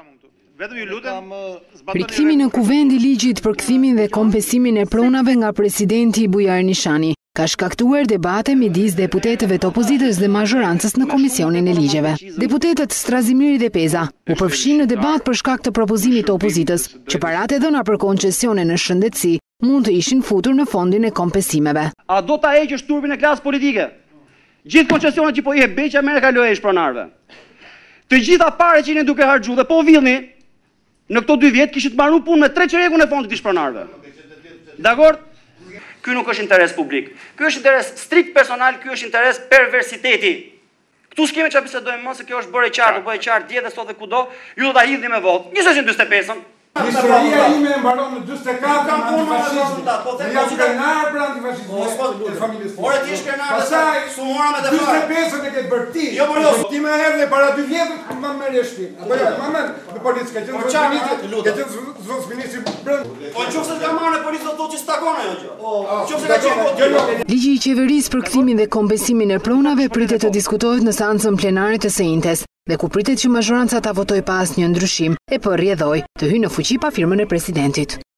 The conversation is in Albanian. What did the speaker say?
Rikthimi në kuvend I ligjit për kthimin dhe kompesimin e pronave nga presidenti Bujar Nishani ka shkaktuar debate midis deputetëve të opozitës dhe mazhorancës në Komisionin e Ligjeve. Deputetët Strazimiri dhe Peza u përfshin në debat për shkak të propozimit të opozitës që paratë e dhëna për koncesione në shëndetësi mund të ishin futur në fondin e kompesimeve. A do ta heqësh turbin e klasës politike? Gjithë koncesionet që po I jep Beqja merr kalohesh pronarëve. Të gjitha parë që jeni duke harxhu dhe po villni në këto 2 vjet kishit marrë punë me 3 çerekun e fondit të pronarëve. Dakor? Ky nuk është interes publik. Ky është interes strikt personal, ky është interes perversiteti. Këtu s'kemi çfarë bisedojmë më se kjo është bërë qartë, bëhet qartë dje dhe sot dhe kudo, ju do ta hidhni me votë. 245-ën. Historia ime e mbaron në 44 në antifashizmi. Në jam krenar për antifashizmi e familjes Fuqi. Ore ti shkrenar dhe pastaj sumora me të farë. 45-ën e ke bërë ti. Jo, por jo. Ti më erdhe para 2 vjetëve më merr shtëpinë. Apo jo, më merr me policë, ka qenë zotëministri brenda. Po nëse ka marrë në policë do të thotë që stakon ajo gjë. Nëse ka qenë Ligji I qeverisë për kthimin dhe kompesimin e pronave pritet të diskutohet në seancën plenare të sejntes dhe ku pritet që mazhoranca ta votojë pa asnjë ndryshim e po rrjedhoi të hyjë në fuqi pa firmën e presidentit.